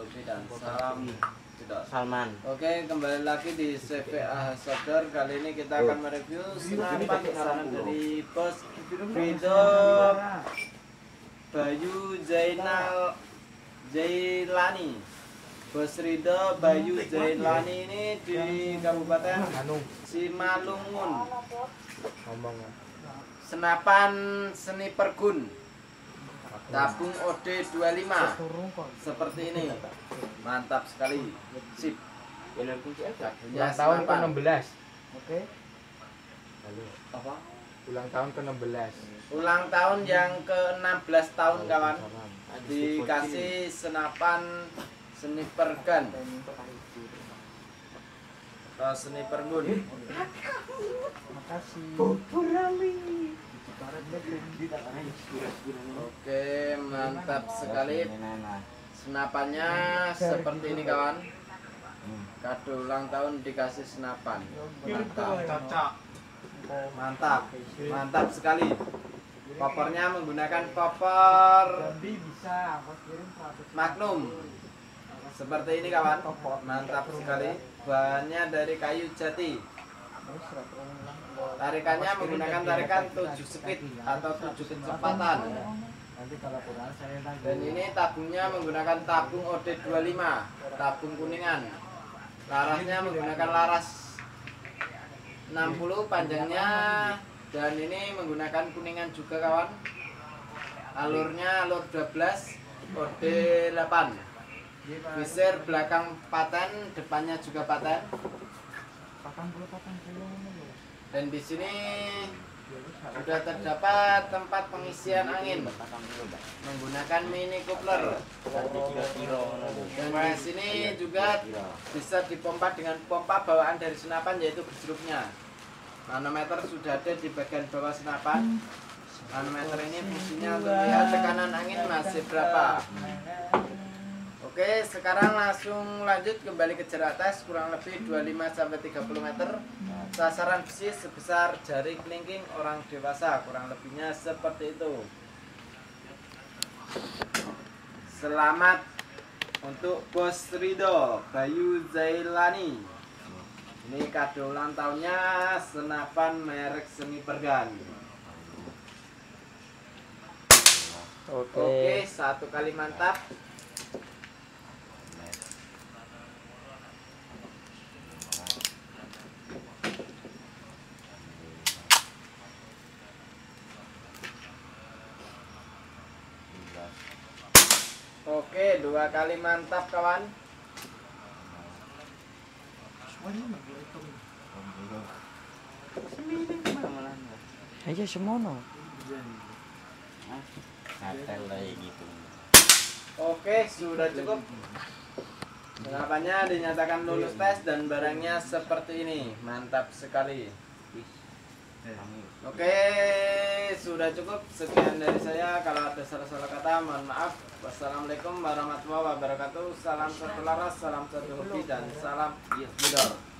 satu hobi dan salam Jedor. Salman. Oke, kembali lagi di CVA Sodor. Kali ini kita akan mereview senapan pesanan dari Bos Ridho Bayu Jailani. Bos Ridho Bayu Jailani ini di Kabupaten Simalungun. Senapan Sniper Gun tabung OD 25 seperti ini, mantap sekali, sip. Ulang tahun ke-16. Oke. Lalu Apa? ulang tahun ke-16. Ulang tahun yang ke-16 tahun kawan, dikasih senapan Sniper Gun atau Sniper Gun. Makasih. Oke, mantap sekali. Senapannya seperti ini kawan. Kado ulang tahun dikasih senapan. Mantap. Mantap. Mantap sekali. Kopernya menggunakan koper Magnum. Seperti ini kawan. Mantap sekali. Bahannya dari kayu jati. Tarikannya menggunakan tarikan 7 speed atau 7 kecepatan. Dan ini tabungnya menggunakan tabung OD 25, tabung kuningan. Larasnya menggunakan laras 60 panjangnya, dan ini menggunakan kuningan juga kawan. Alurnya alur 12 OD 8. Visir belakang paten, depannya juga paten. Dan di sini sudah terdapat tempat pengisian angin menggunakan mini coupler. Dan di sini juga bisa dipompa dengan pompa bawaan dari senapan, yaitu gejruknya. Manometer sudah ada di bagian bawah senapan. Manometer ini fungsinya untuk melihat tekanan angin masih berapa. Oke, sekarang langsung lanjut kembali ke jarak tes kurang lebih 25-30 meter. Sasaran besi sebesar jari kelingking orang dewasa, kurang lebihnya seperti itu. Selamat untuk Bos Ridho Bayu Jailani. Ini kado ulang tahunnya senapan merek Sniper Gun. Oke, satu kali mantap. Oke, 2 kali mantap kawan. Aja semono. Oke, sudah cukup. Senapannya dinyatakan lulus tes dan barangnya seperti ini. Mantap sekali. Oke, sudah cukup. Sekian dari saya. Kalau ada salah-salah kata, mohon maaf. Wassalamualaikum warahmatullahi wabarakatuh. Salam satu laras, salam satu hobi, dan salam Jedor.